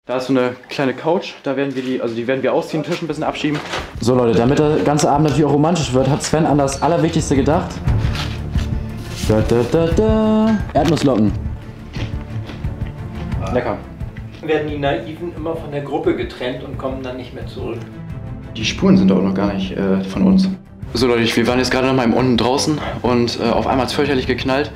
Da ist so eine kleine Couch, da werden wir die werden wir ausziehen, Tisch ein bisschen abschieben. So Leute, damit der ganze Abend natürlich auch romantisch wird, hat Sven an das Allerwichtigste gedacht. Erdnusslocken. Lecker. Werden die Naiven immer von der Gruppe getrennt und kommen dann nicht mehr zurück. Die Spuren sind auch noch gar nicht von uns. So Leute, wir waren jetzt gerade noch mal im Unten draußen und auf einmal hat es fürchterlich geknallt.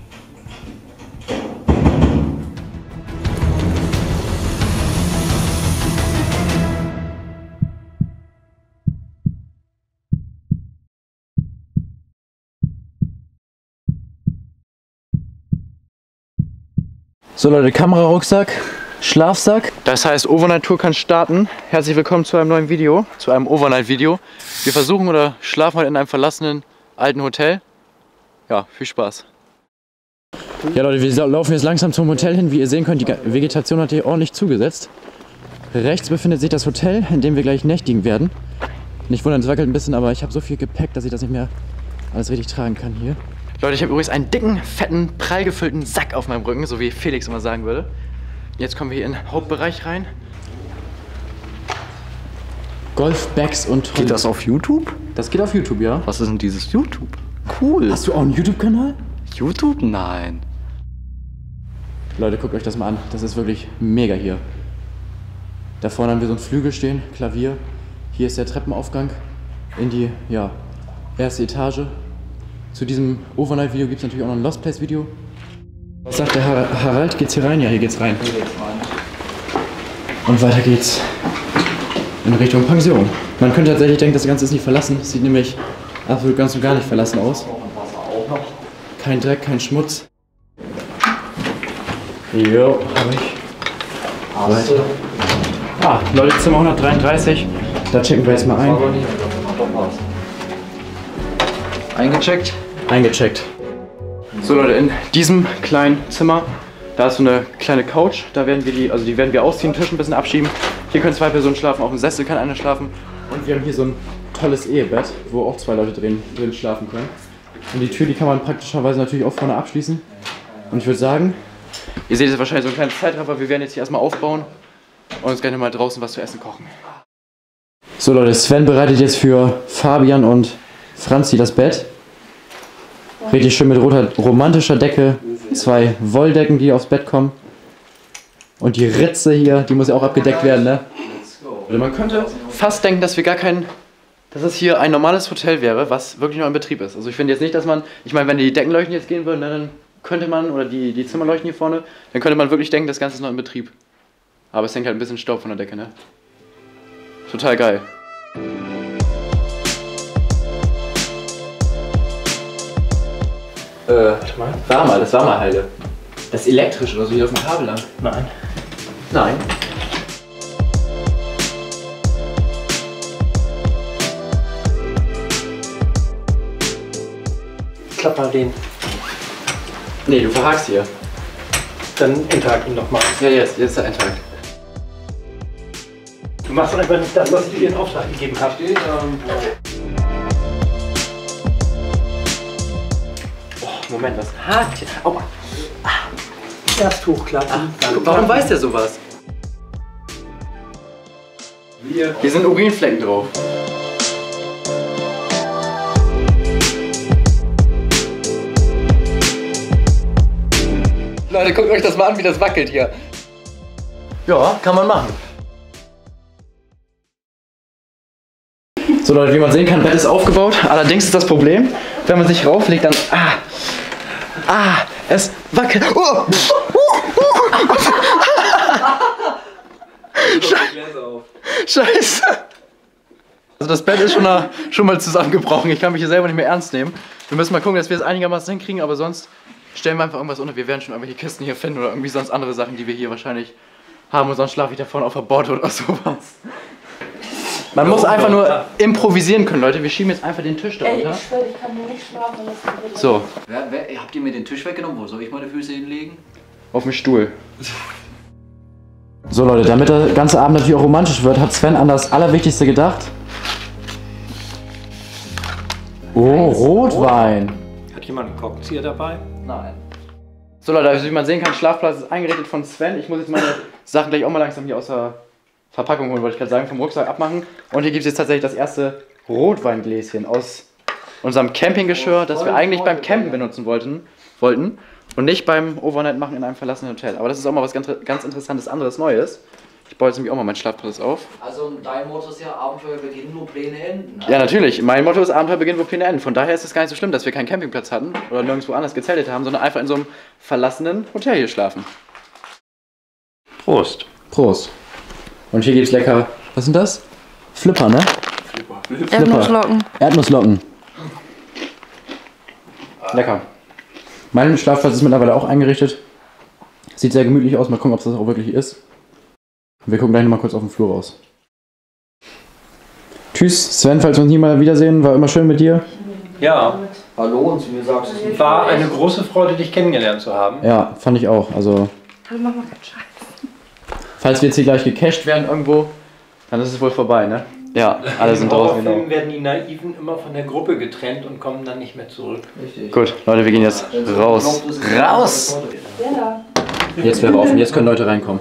So Leute, Kamerarucksack, Schlafsack. Das heißt, Overnight Tour kann starten. Herzlich willkommen zu einem neuen Video, zu einem Overnight Video. Wir versuchen oder schlafen heute in einem verlassenen alten Hotel. Ja, viel Spaß. Ja Leute, wir laufen jetzt langsam zum Hotel hin. Wie ihr sehen könnt, die Vegetation hat hier ordentlich zugesetzt. Rechts befindet sich das Hotel, in dem wir gleich nächtigen werden. Nicht wundern, es wackelt ein bisschen, aber ich habe so viel Gepäck, dass ich das nicht mehr alles richtig tragen kann hier. Leute, ich habe übrigens einen dicken, fetten, prall gefüllten Sack auf meinem Rücken, so wie Felix immer sagen würde. Jetzt kommen wir hier in den Hauptbereich rein. Golfbags und... Geht das auf YouTube? Das geht auf YouTube, ja. Was ist denn dieses YouTube? Cool. Hast du auch einen YouTube-Kanal? YouTube? Nein. Leute, guckt euch das mal an. Das ist wirklich mega hier. Da vorne haben wir so einen Flügel stehen, Klavier. Hier ist der Treppenaufgang in die erste Etage. Zu diesem Overnight-Video gibt es natürlich auch noch ein Lost Place-Video. Was sagt der Harald? Geht's hier rein? Ja, hier geht's rein. Und weiter geht's in Richtung Pension. Man könnte tatsächlich denken, das Ganze ist nicht verlassen. Es sieht nämlich absolut ganz und gar nicht verlassen aus. Kein Dreck, kein Schmutz. Jo, hab ich. Leute, Zimmer 133. Da checken wir jetzt mal ein. Eingecheckt? Eingecheckt. So Leute, in diesem kleinen Zimmer, da ist so eine kleine Couch, da werden wir die werden wir ausziehen, Tisch ein bisschen abschieben. Hier können 2 Personen schlafen, auf dem Sessel kann einer schlafen. Und wir haben hier so ein tolles Ehebett, wo auch 2 Leute drin schlafen können. Und die Tür, die kann man praktischerweise natürlich auch vorne abschließen. Und ich würde sagen, ihr seht jetzt wahrscheinlich so ein kleines Zeitraffer, wir werden jetzt hier erstmal aufbauen und uns gerne mal draußen was zu essen kochen. So Leute, Sven bereitet jetzt für Fabian und Franzi das Bett. Richtig schön mit romantischer Decke. 2 Wolldecken, die aufs Bett kommen. Und die Ritze hier, die muss ja auch abgedeckt werden, ne? Also man könnte fast denken, dass es hier ein normales Hotel wäre, was wirklich noch in Betrieb ist. Also ich finde jetzt nicht, dass ich meine, wenn die Deckenleuchten jetzt gehen würden, dann könnte man, oder die Zimmerleuchten hier vorne, dann könnte man wirklich denken, das Ganze ist noch in Betrieb. Aber es hängt halt ein bisschen Staub von der Decke, ne? Total geil. Warte mal. Das Wärmerhalde. Das ist elektrisch oder so, hier auf dem Kabel lang. Nein. Nein. Klapp mal den. Nee, du verhakst hier. Dann interagieren ihn nochmal. Ja, jetzt ist der Eintrag. Du machst einfach nicht das, was ich dir in Auftrag gegeben habe. Moment, das hakt hier. Aua. Erst hochklappen. Warum weiß der sowas? Hier sind Urinflecken drauf. Leute, guckt euch das mal an, wie das wackelt hier. Ja, kann man machen. So Leute, wie man sehen kann, Bett ist aufgebaut. Allerdings ist das Problem, wenn man sich rauflegt, dann... es wackelt. Oh! Scheiße. Also das Bett ist schon mal zusammengebrochen. Ich kann mich hier selber nicht mehr ernst nehmen. Wir müssen mal gucken, dass wir es einigermaßen hinkriegen, aber sonst stellen wir einfach irgendwas unter. Wir werden schon irgendwelche Kisten hier finden oder irgendwie sonst andere Sachen, die wir hier wahrscheinlich haben. Und sonst schlafe ich da vorne auf der Bord oder sowas. Man muss einfach nur improvisieren können, Leute. Wir schieben jetzt einfach den Tisch da runter. Ich schwöre, ich kann nicht schlafen. So. Habt ihr mir den Tisch weggenommen? Wo soll ich meine Füße hinlegen? Auf dem Stuhl. So Leute, damit der ganze Abend natürlich auch romantisch wird, hat Sven an das Allerwichtigste gedacht. Oh, Rotwein. Hat jemand einen Korkenzieher dabei? Nein. So Leute, also wie man sehen kann, Schlafplatz ist eingerichtet von Sven. Ich muss jetzt meine Sachen gleich auch mal langsam hier aus der Verpackung holen, wollte ich gerade sagen, vom Rucksack abmachen. Und hier gibt es jetzt tatsächlich das erste Rotweingläschen aus unserem Campinggeschirr, das wir eigentlich beim Campen benutzen wollten und nicht beim Overnight machen in einem verlassenen Hotel. Aber das ist auch mal was ganz Interessantes, anderes, Neues. Ich baue jetzt nämlich auch mal meinen Schlafplatz auf. Also dein Motto ist ja Abenteuer beginnen, wo Pläne enden. Ja, natürlich. Mein Motto ist Abenteuer beginnen, wo Pläne enden. Von daher ist es gar nicht so schlimm, dass wir keinen Campingplatz hatten oder nirgendwo anders gezeltet haben, sondern einfach in so einem verlassenen Hotel hier schlafen. Prost. Prost. Und hier gibt's lecker. Was sind das? Flipper, ne? Flipper. Erdnusslocken. Erdnusslocken. Lecker. Mein Schlafplatz ist mittlerweile auch eingerichtet. Sieht sehr gemütlich aus. Mal gucken, ob das auch wirklich ist. Wir gucken gleich nochmal kurz auf den Flur raus. Tschüss, Sven, falls wir uns nie mal wiedersehen. War immer schön mit dir. Ja, Hallo, und zu mir sagst du es. war eine große Freude, dich kennengelernt zu haben. Ja, fand ich auch. Also, Hallo, mach mal keinen Scheiß. falls wir jetzt hier gleich gecached werden irgendwo, dann ist es wohl vorbei, ne? Ja, alle sind draußen. In Horrorfilmen Genau. werden die Naiven immer von der Gruppe getrennt und kommen dann nicht mehr zurück. Richtig. Gut, Leute, wir gehen jetzt raus. Raus! Jetzt wäre offen, jetzt können Leute reinkommen.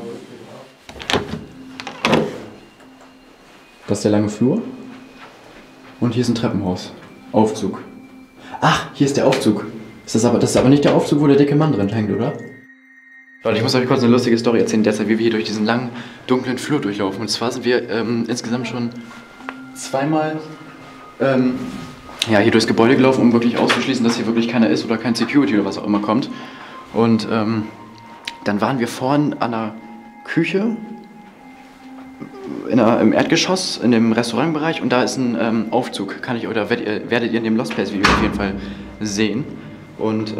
Das ist der lange Flur. Und hier ist ein Treppenhaus. Aufzug. Ach, hier ist der Aufzug. Das ist aber nicht der Aufzug, wo der dicke Mann drin hängt, oder? Leute, ich muss euch kurz eine lustige Story erzählen, derzeit, wie wir hier durch diesen langen, dunklen Flur durchlaufen. Und zwar sind wir insgesamt schon zweimal hier durchs Gebäude gelaufen, um wirklich auszuschließen, dass hier wirklich keiner ist oder kein Security oder was auch immer kommt. Und dann waren wir vorhin an der Küche, im Erdgeschoss, in dem Restaurantbereich, und da ist ein Aufzug, werdet ihr in dem Lost Place Video auf jeden Fall sehen. Und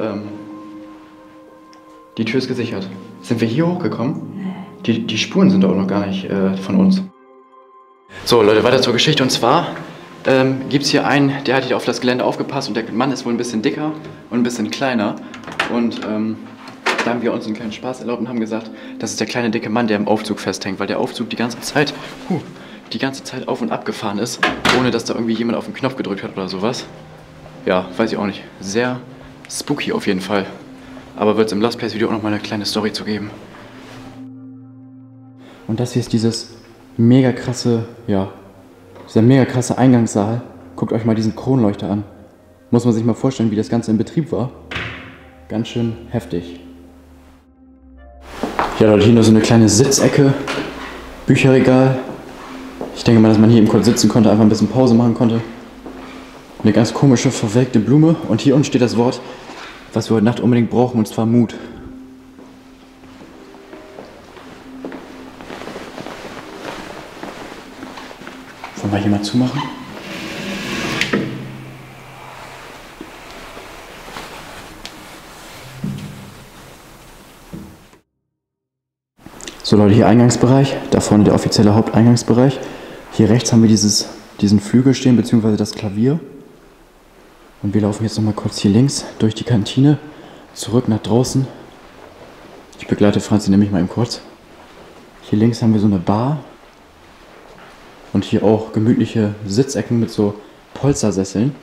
die Tür ist gesichert. Sind wir hier hochgekommen? Die Spuren sind auch noch gar nicht von uns. So, Leute, weiter zur Geschichte. Und zwar gibt es hier einen, der hat hier auf das Gelände aufgepasst, und der Mann ist wohl ein bisschen dicker und ein bisschen kleiner. Und da haben wir uns einen kleinen Spaß erlaubt und haben gesagt, das ist der kleine dicke Mann, der im Aufzug festhängt, weil der Aufzug die ganze Zeit auf und ab gefahren ist, ohne dass da irgendwie jemand auf den Knopf gedrückt hat oder sowas. Ja, weiß ich auch nicht. Sehr spooky auf jeden Fall. Aber wird es im Lost Place Video auch noch mal eine kleine Story zu geben. Und das hier ist dieser mega krasse Eingangssaal. Guckt euch mal diesen Kronleuchter an. Muss man sich mal vorstellen, wie das Ganze in Betrieb war. Ganz schön heftig. Ja, Leute, hier nur so eine kleine Sitzecke, Bücherregal. Ich denke mal, dass man hier eben kurz sitzen konnte, einfach ein bisschen Pause machen konnte. Eine ganz komische, verwelkte Blume. Und hier unten steht das Wort, was wir heute Nacht unbedingt brauchen, und zwar Mut. Wollen wir hier mal zumachen? So Leute, hier Eingangsbereich, da vorne der offizielle Haupteingangsbereich. Hier rechts haben wir diesen Flügel stehen, beziehungsweise das Klavier. Und wir laufen jetzt nochmal kurz hier links durch die Kantine, zurück nach draußen. Ich begleite Franzi nämlich mal eben kurz. Hier links haben wir so eine Bar. Und hier auch gemütliche Sitzecken mit so Polstersesseln.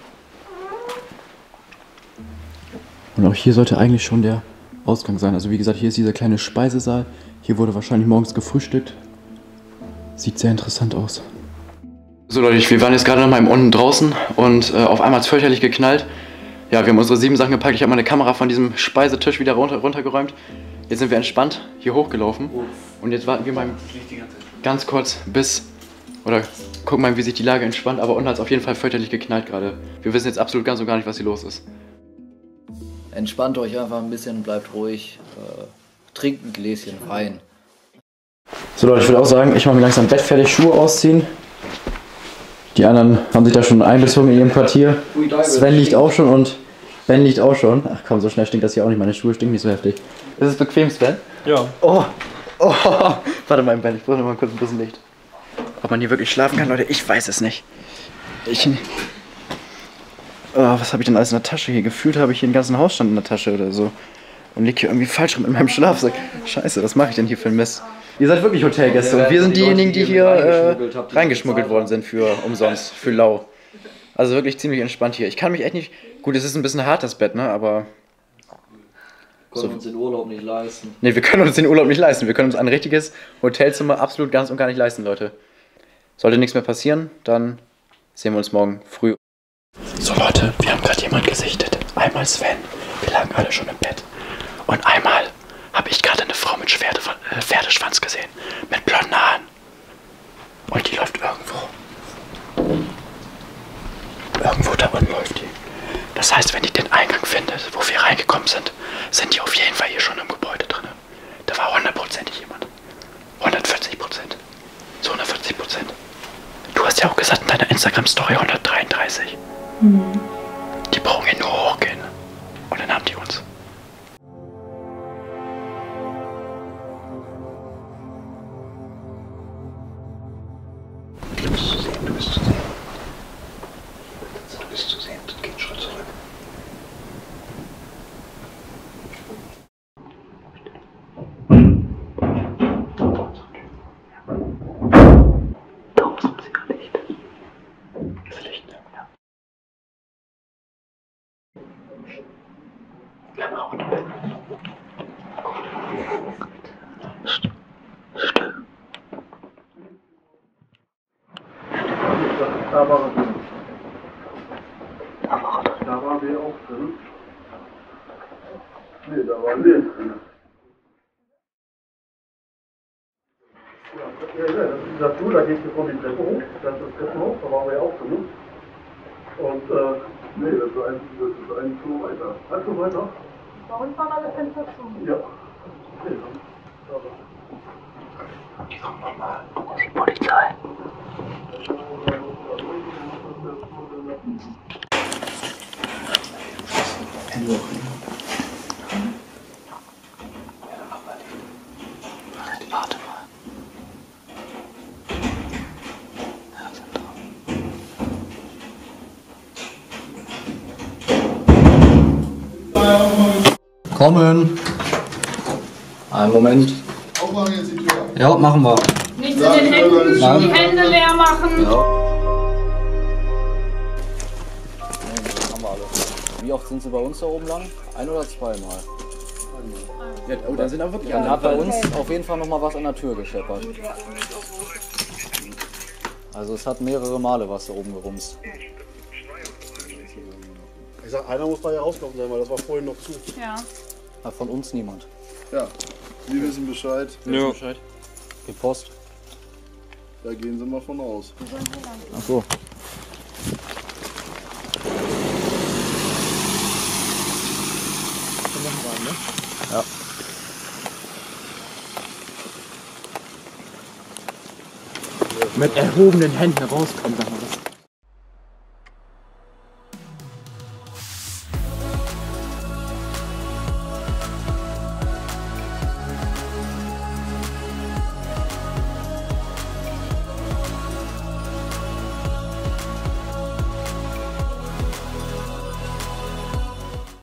Und auch hier sollte eigentlich schon der Ausgang sein. Also wie gesagt, hier ist dieser kleine Speisesaal. Hier wurde wahrscheinlich morgens gefrühstückt. Sieht sehr interessant aus. So Leute, wir waren jetzt gerade noch mal unten draußen und auf einmal hat es fürchterlich geknallt. Ja, wir haben unsere 7 Sachen gepackt. Ich habe meine Kamera von diesem Speisetisch wieder runtergeräumt. Jetzt sind wir entspannt hier hochgelaufen. Und jetzt warten wir mal ganz kurz gucken mal, wie sich die Lage entspannt. Aber unten hat es auf jeden Fall fürchterlich geknallt gerade. Wir wissen jetzt absolut ganz und gar nicht, was hier los ist. Entspannt euch einfach ein bisschen, bleibt ruhig, trinkt ein Gläschen Wein. So Leute, ich würde auch sagen, ich mache mir langsam Bett fertig, Schuhe ausziehen. Die anderen haben sich da schon einbezogen in ihrem Quartier. Sven liegt auch schon und Ben liegt auch schon. Ach komm, so schnell stinkt das hier auch nicht. Meine Schuhe stinken nicht so heftig. Ist es bequem, Sven? Ja. Oh. Warte mal, Ben, ich brauche noch mal kurz ein bisschen Licht. Ob man hier wirklich schlafen kann, Leute, ich weiß es nicht. Was habe ich denn alles in der Tasche hier? Gefühlt habe ich hier einen ganzen Hausstand in der Tasche oder so. Und liege hier irgendwie falsch rum in meinem Schlafsack. Scheiße, was mache ich denn hier für ein Mist? Ihr seid wirklich Hotelgäste und wir sind diejenigen, die hier reingeschmuggelt worden sind für umsonst, für lau. Also wirklich ziemlich entspannt hier. Ich kann mich echt nicht... Gut, es ist ein bisschen hart, das Bett, ne? Aber Können uns den Urlaub nicht leisten. Ne, wir können uns den Urlaub nicht leisten. Wir können uns ein richtiges Hotelzimmer absolut ganz und gar nicht leisten, Leute. Sollte nichts mehr passieren, dann sehen wir uns morgen früh. So Leute, wir haben gerade jemanden gesichtet. Einmal Sven, wir lagen alle schon im Bett. Und einmal habe ich gerade eine Frau mit Pferdeschwanz gesehen. Mit blonden Haaren. Und die läuft irgendwo. Irgendwo da unten läuft die. Das heißt, wenn die den Eingang findet, wo wir reingekommen sind, sind die auf jeden Fall hier schon im Gebäude drin. Da war 100%ig jemand. 140%. So 140%. Du hast ja auch gesagt in deiner Instagram-Story 133. Die brauchen hier nur hochgehen. Und dann haben die uns. Du bist zu sehen, du bist zu sehen. Du bist zu sehen, geht einen Schritt zurück. Da waren wir auch drin. Nee, da waren wir drin. Ja, das ist dieser Flur, da geht es von die Treppe hoch. Das ist das Treppenhaus, da waren wir ja auch drin. Und, nee, das ist ein Flur weiter. Ein Flur weiter? Bei uns waren alle Fenster zu. Ja. Okay, Die kommen nochmal. Die Polizei. Warte mal. Kommen! Einen Moment. Aufmachen jetzt die Tür. Ja, machen wir. Nicht in den Händen, Nein. die Hände leer machen. Ja. Haben wir alle. Wie oft sind sie bei uns da oben lang? Ein- oder zweimal? Ja, oh, da sind aber wirklich Dann hat bei uns auf jeden Fall noch mal was an der Tür gescheppert. Also es hat mehrere Male was da oben gerumst. Ich sag, einer muss da ja rausgelaufen sein, weil das war vorhin noch zu. Ja. Hat von uns niemand. Ja, wir wissen Bescheid. Ja. Bescheid. Die Post. Da gehen sie mal von aus. Ach so. Ja. Mit erhobenen Händen rauskommen, sag mal das.